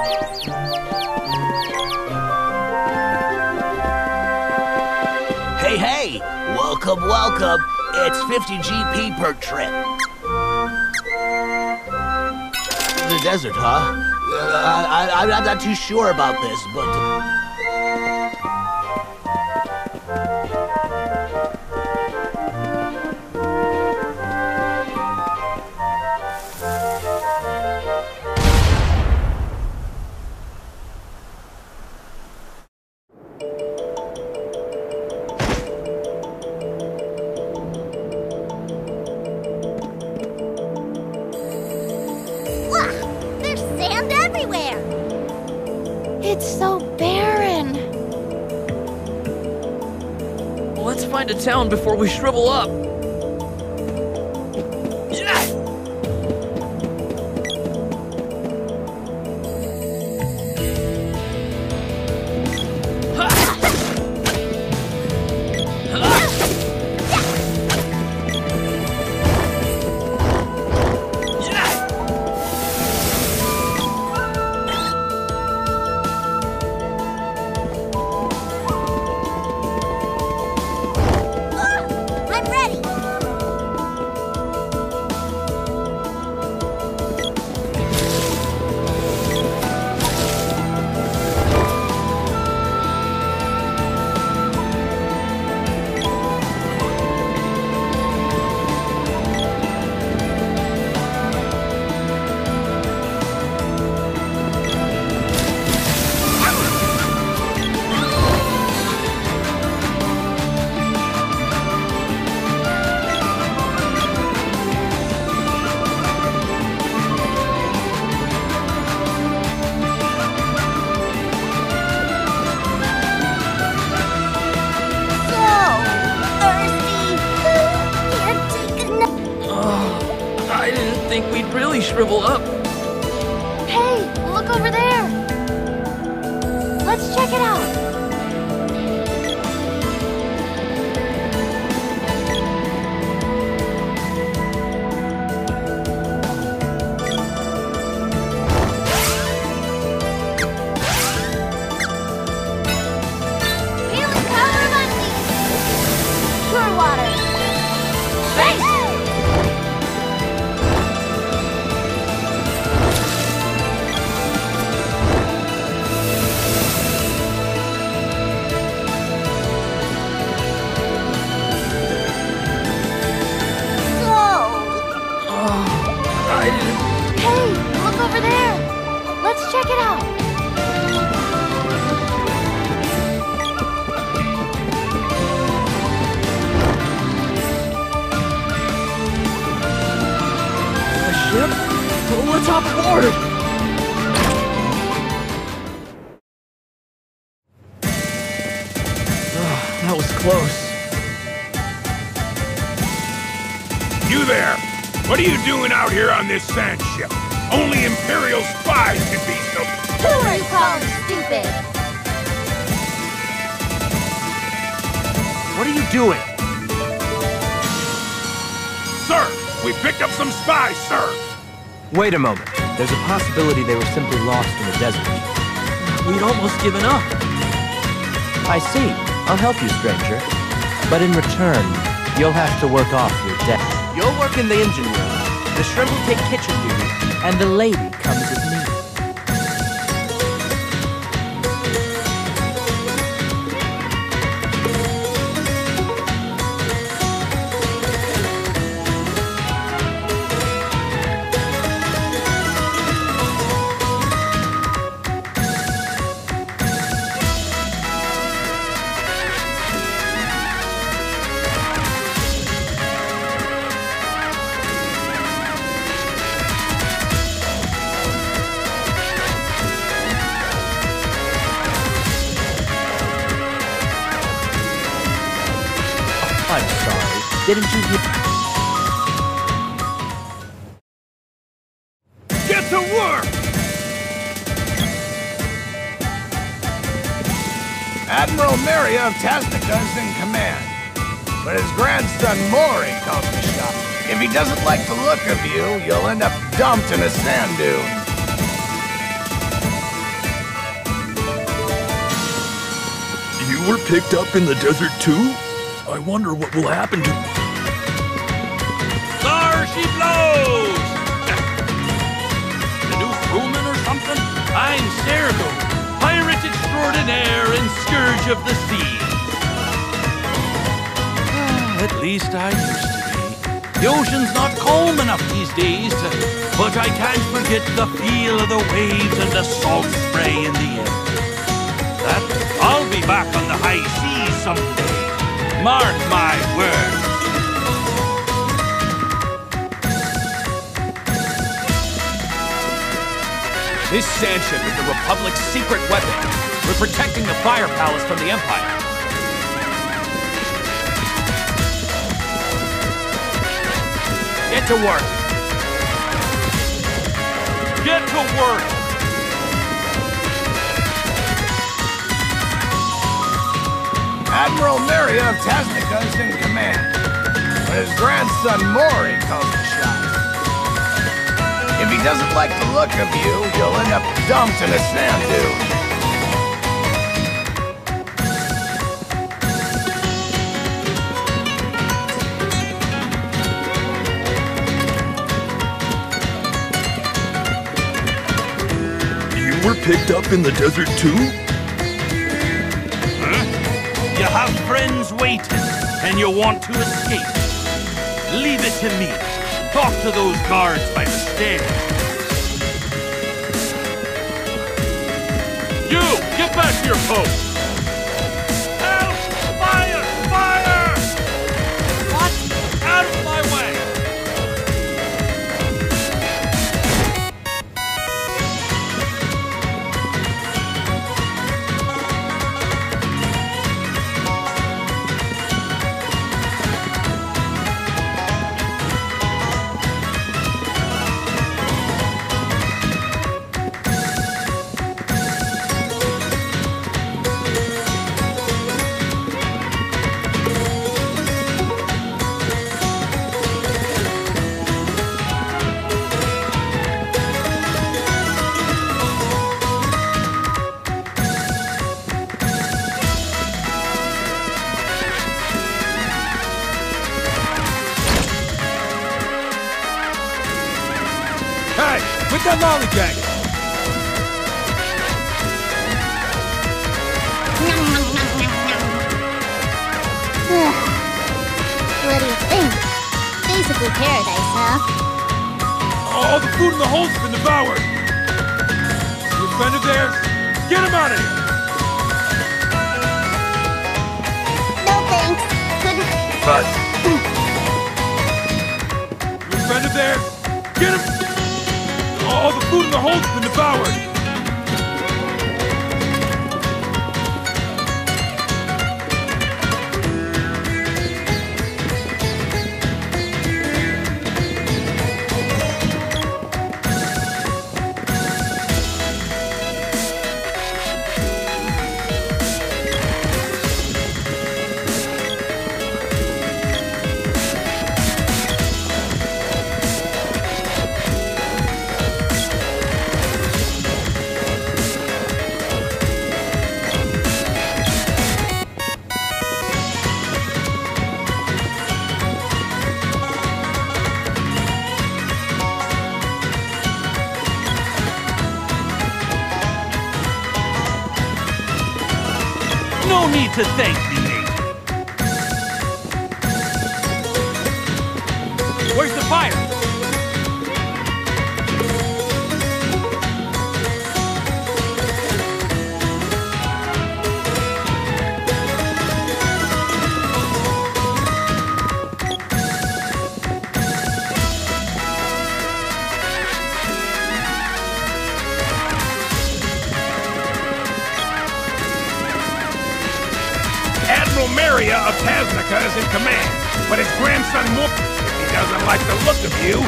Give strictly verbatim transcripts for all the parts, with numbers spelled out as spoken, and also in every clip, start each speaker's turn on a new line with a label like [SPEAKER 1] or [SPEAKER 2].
[SPEAKER 1] Hey, hey! Welcome, welcome! It's fifty G P per trip. The desert, huh? Uh, I, I, I'm not too sure about this, but...
[SPEAKER 2] It's so barren.
[SPEAKER 3] Let's find a town before we shrivel up. Shrivel up.
[SPEAKER 2] Hey, look over there. Let's check it out. Healing power of unleashed. Pure water. Face. Hey, look over there. Let's check it out.
[SPEAKER 3] A ship? Let's hop aboard! Oh, that was close.
[SPEAKER 4] You there! What are you doing out here on this sand ship? Only Imperial spies can be so...
[SPEAKER 2] Who are you calling stupid?
[SPEAKER 1] What are you doing?
[SPEAKER 4] Sir! We picked up some spies, sir!
[SPEAKER 5] Wait a moment. There's a possibility they were simply lost in the desert.
[SPEAKER 3] We'd almost given up.
[SPEAKER 5] I see. I'll help you, stranger. But in return, you'll have to work off your debt. You'll work in the engine room. The shrimp will take kitchen duty, and the lady comes with me. I'm sorry. Didn't you hear?
[SPEAKER 4] Get to work!
[SPEAKER 6] Admiral Maria of Tasnica is in command, but his grandson Mori calls the shot. If he doesn't like the look of you, you'll end up dumped in a sand dune.
[SPEAKER 7] were picked up in the desert too? I wonder what will happen to...
[SPEAKER 8] There she blows! The new crewman or something? I'm Sergo, pirate extraordinaire and scourge of the sea. At least I used to be. The ocean's not calm enough these days, to, but I can't forget the feel of the waves and the salt spray in the air. That I'll be back on the high seas someday. Mark my words.
[SPEAKER 9] This sand ship is the Republic's secret weapon. We're protecting the Fire Palace from the Empire. Get to work.
[SPEAKER 8] Get to work.
[SPEAKER 6] Admiral Meria of Tasnica is in command, but his grandson Mori calls the shots. If he doesn't like the look of you, you'll end up dumped in a sand dune.
[SPEAKER 7] You were picked up in the desert too?
[SPEAKER 8] You have friends waiting, and you want to escape. Leave it to me. Talk to those guards by the stairs. You, get back to your post! Help! Fire! Fire! What? Out of my way!
[SPEAKER 9] Hey, with that lollygag!
[SPEAKER 2] What do you think? Basically paradise, huh?
[SPEAKER 9] All the food in the hold's been devoured! Your friend of theirs? Get him out of here!
[SPEAKER 2] No thanks. Couldn't...
[SPEAKER 9] But... Your friend of theirs? Get him! All the food in the hold's been devoured!
[SPEAKER 8] No need to thank me, mate.
[SPEAKER 9] Where's the fire?
[SPEAKER 4] Admiral Meria of Tasnica is in command, but his grandson Mori, if he doesn't like the look of you...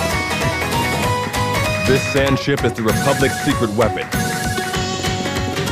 [SPEAKER 10] This sand ship is the Republic's secret weapon.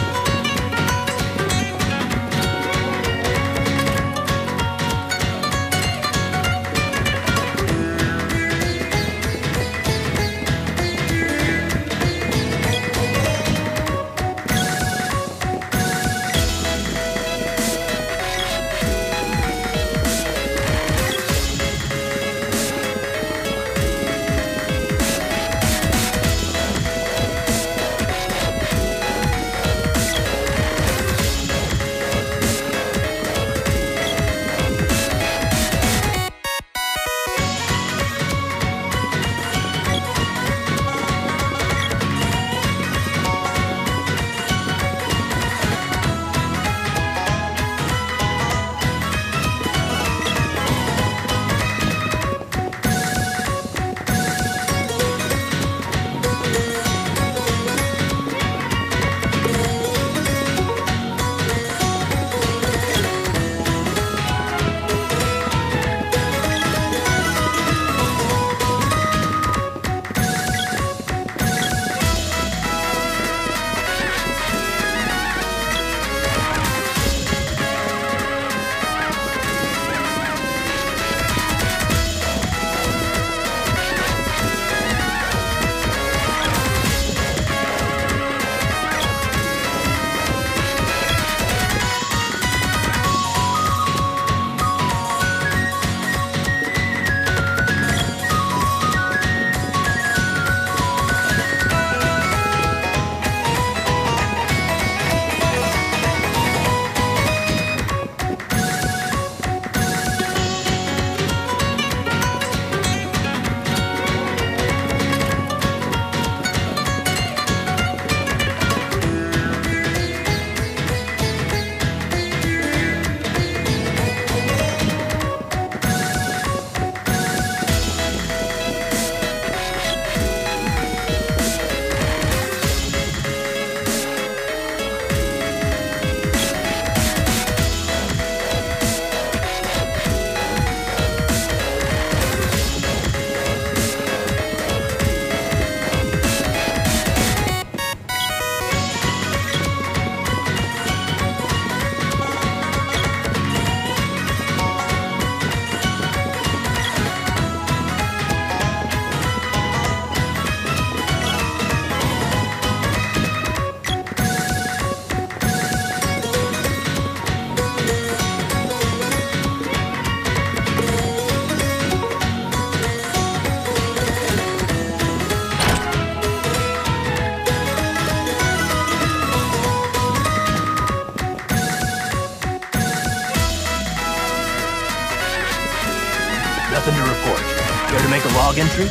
[SPEAKER 5] report. Care to make a log entry?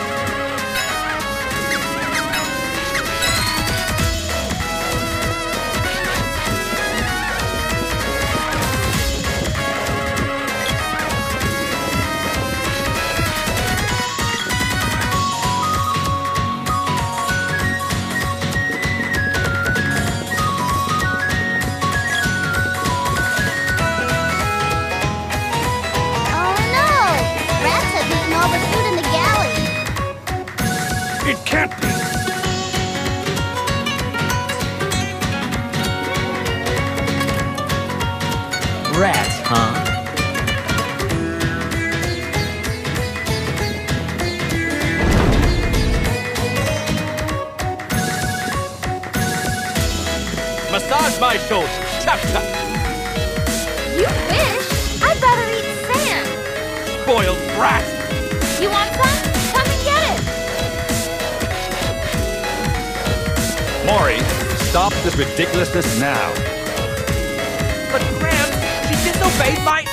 [SPEAKER 5] Rats, huh?
[SPEAKER 9] Massage my shoulders. Chop, chop.
[SPEAKER 2] You wish. I'd rather eat sand.
[SPEAKER 9] Spoiled brat.
[SPEAKER 2] You want some? Come and get it.
[SPEAKER 9] Maury, stop this ridiculousness now.
[SPEAKER 3] But Gramps, she disobeyed my...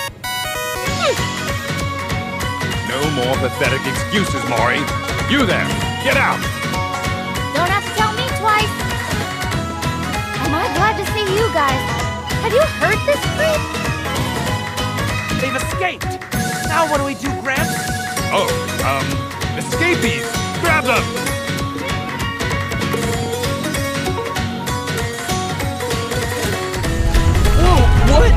[SPEAKER 4] No more pathetic excuses, Maury. You there, get out!
[SPEAKER 2] Don't have to tell me twice. Am I glad to see you guys? Have you heard this creep?
[SPEAKER 3] They've escaped. Now what do we do, Gramps?
[SPEAKER 4] Oh, um, escapees! Grab them!
[SPEAKER 3] What?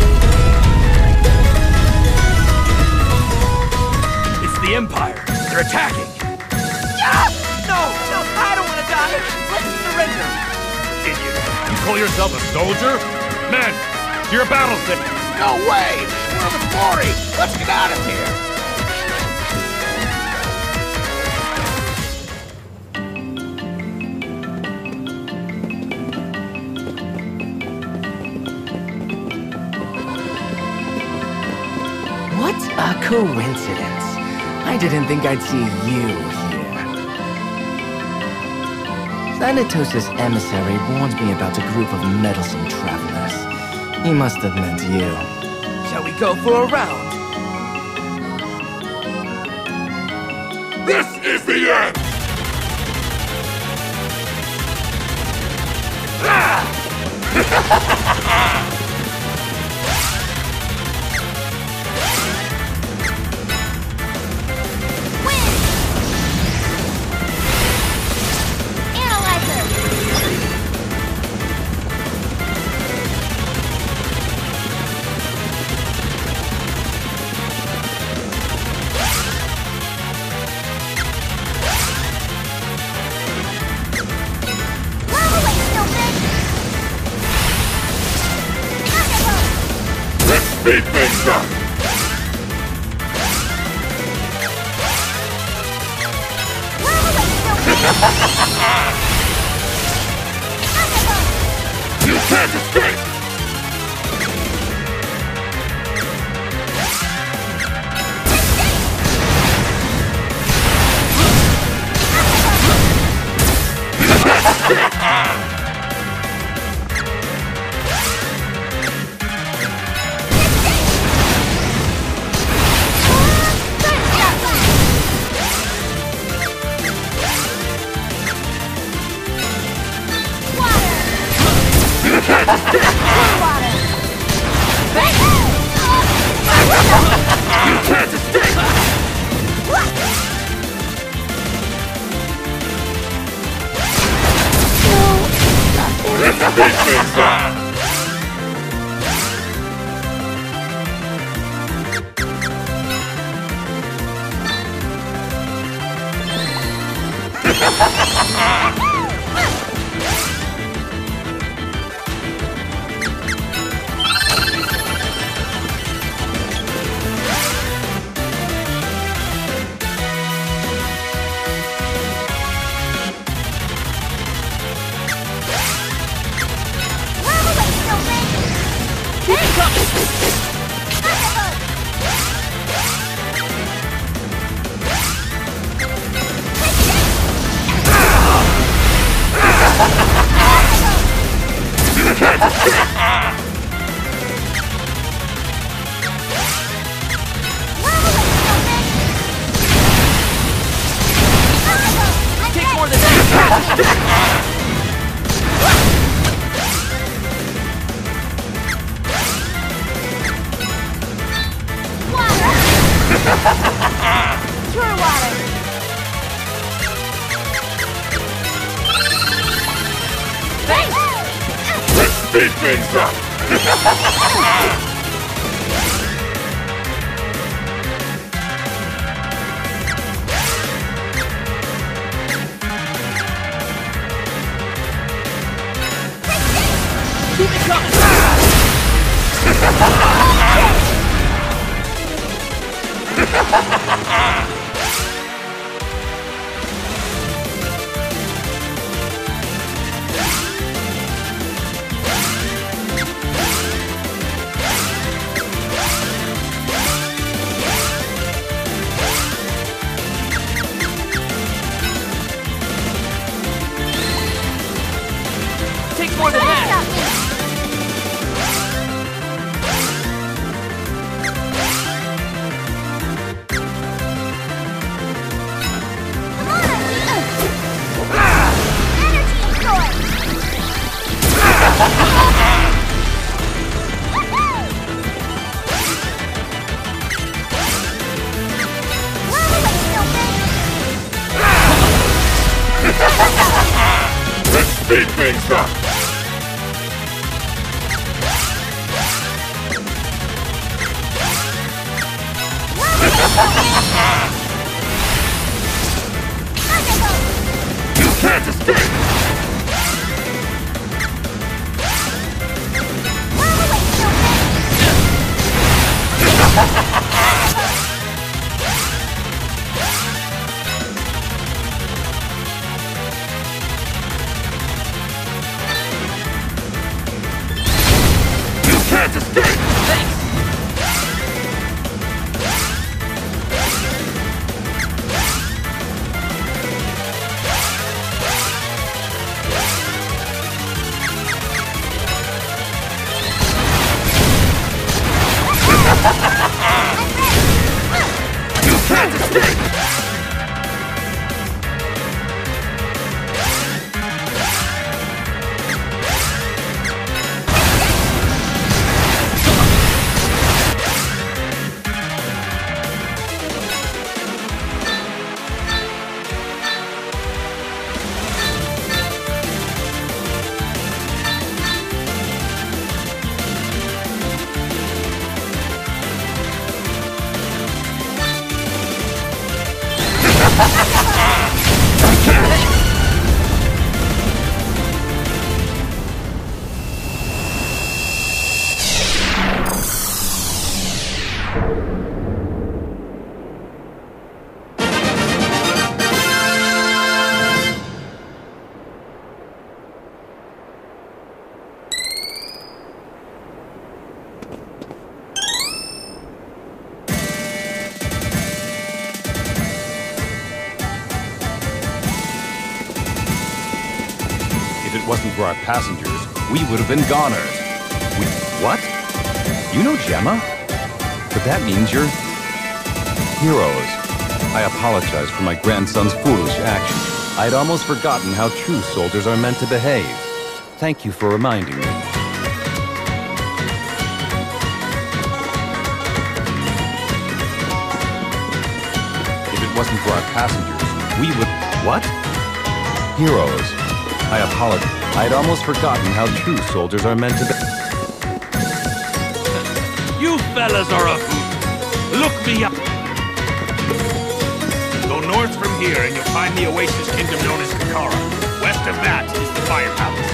[SPEAKER 9] It's the Empire. They're attacking.
[SPEAKER 3] Ah! No, no, I don't want to die. Let's surrender.
[SPEAKER 4] Idiot. You call yourself a soldier? Men, to your battle stick.
[SPEAKER 6] No way! We're with Maury! Let's get out of here!
[SPEAKER 5] What a coincidence. I didn't think I'd see you here. Thanatos' emissary warned me about a group of meddlesome travelers. He must have meant you.
[SPEAKER 3] Shall we go for a round?
[SPEAKER 4] This is the end! Beat things up! You can't escape!
[SPEAKER 2] Pure water. Thanks!
[SPEAKER 4] Let's speed things up!
[SPEAKER 3] Keep it coming! Take more than that!
[SPEAKER 4] Let's speed things up! You can't escape! You can't escape!
[SPEAKER 3] Thanks!
[SPEAKER 4] You can't escape!
[SPEAKER 9] If it wasn't for our passengers, we would have been goners. We... what? You know Gemma? But that means you're... heroes. I apologize for my grandson's foolish action. I'd almost forgotten how true soldiers are meant to behave. Thank you for reminding me. If it wasn't for our passengers, we would... what? Heroes. I apologize. I'd almost forgotten how true soldiers are meant to be.
[SPEAKER 8] You fellas are a hoot. Look me up. Go north from here and you'll find the oasis kingdom known as Kakara. West of that is the Fire Palace.